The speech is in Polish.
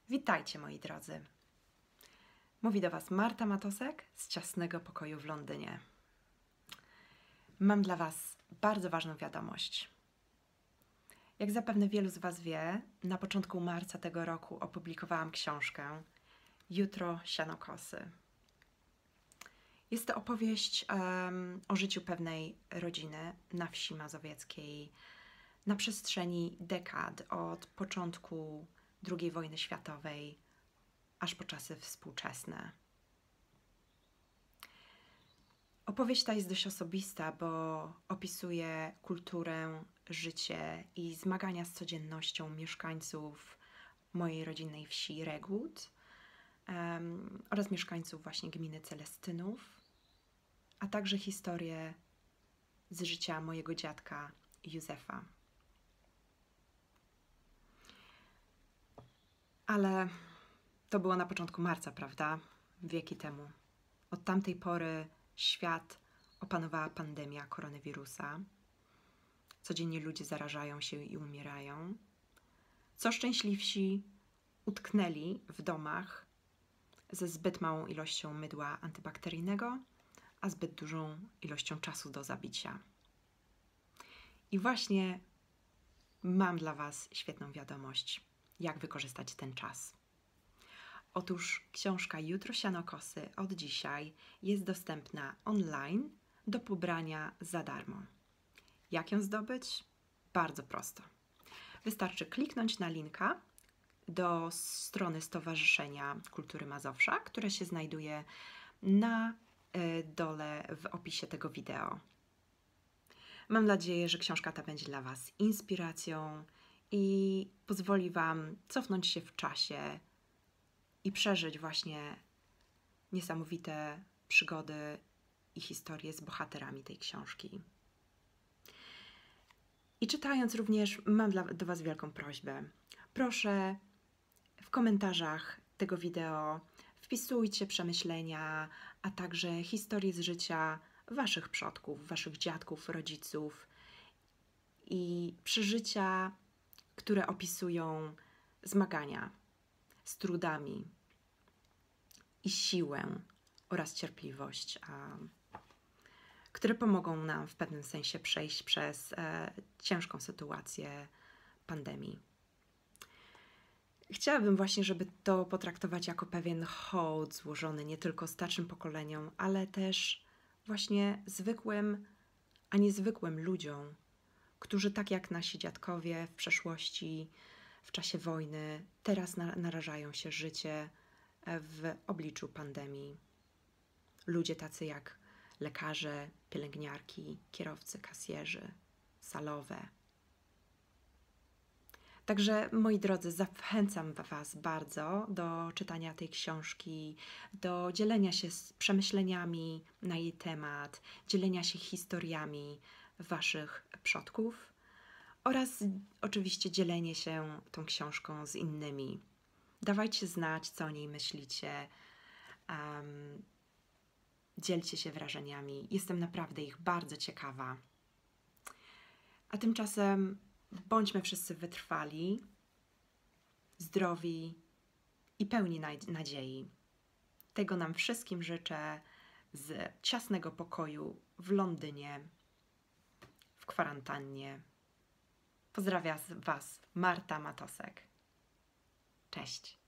Witajcie moi drodzy. Mówi do Was Marta Matosek z ciasnego pokoju w Londynie. Mam dla Was bardzo ważną wiadomość. Jak zapewne wielu z Was wie, na początku marca tego roku opublikowałam książkę Jutro Sianokosy. Jest to opowieść o życiu pewnej rodziny na wsi mazowieckiej na przestrzeni dekad od początku II wojny światowej aż po czasy współczesne. Opowieść ta jest dość osobista, bo opisuje kulturę, życie i zmagania z codziennością mieszkańców mojej rodzinnej wsi Regłód oraz mieszkańców właśnie gminy Celestynów, a także historię z życia mojego dziadka Józefa. Ale to było na początku marca, prawda? Wieki temu. Od tamtej pory świat opanowała pandemia koronawirusa. Codziennie ludzie zarażają się i umierają. Co szczęśliwsi utknęli w domach ze zbyt małą ilością mydła antybakteryjnego, a zbyt dużą ilością czasu do zabicia. I właśnie mam dla Was świetną wiadomość, jak wykorzystać ten czas. Otóż książka Jutro Sianokosy od dzisiaj jest dostępna online do pobrania za darmo. Jak ją zdobyć? Bardzo prosto. Wystarczy kliknąć na linka do strony Stowarzyszenia Kultury Mazowsza, które się znajduje na dole w opisie tego wideo. Mam nadzieję, że książka ta będzie dla Was inspiracją i pozwoli Wam cofnąć się w czasie i przeżyć właśnie niesamowite przygody i historie z bohaterami tej książki. I czytając również mam do Was wielką prośbę. Proszę w komentarzach tego wideo wpisujcie przemyślenia, a także historie z życia Waszych przodków, Waszych dziadków, rodziców i przeżycia, które opisują zmagania z trudami i siłę oraz cierpliwość, które pomogą nam w pewnym sensie przejść przez ciężką sytuację pandemii. Chciałabym właśnie, żeby to potraktować jako pewien hołd złożony nie tylko starszym pokoleniom, ale też właśnie zwykłym, a niezwykłym ludziom, którzy tak jak nasi dziadkowie w przeszłości, w czasie wojny, teraz narażają się życie w obliczu pandemii. Ludzie tacy jak lekarze, pielęgniarki, kierowcy, kasjerzy, salowe. Także, moi drodzy, zachęcam Was bardzo do czytania tej książki, do dzielenia się z przemyśleniami na jej temat, dzielenia się historiami Waszych przodków oraz oczywiście dzielenie się tą książką z innymi. Dawajcie znać, co o niej myślicie. Dzielcie się wrażeniami. Jestem naprawdę ich bardzo ciekawa. A tymczasem bądźmy wszyscy wytrwali, zdrowi i pełni nadziei. Tego nam wszystkim życzę z ciasnego pokoju w Londynie, w kwarantannie. Pozdrawiam Was, Marta Matosek. Cześć.